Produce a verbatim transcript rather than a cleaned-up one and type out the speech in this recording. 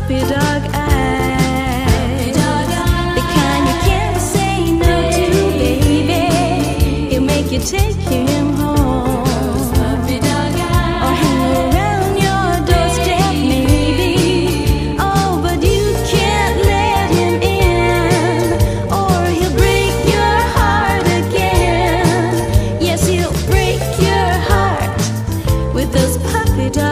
puppy dog eyes, the kind you can't say no to, baby. He'll make you take him home, or hang around your doorstep, maybe. Oh, but you can't let him in, or he'll break your heart again. Yes, he'll break your heart with those puppy dog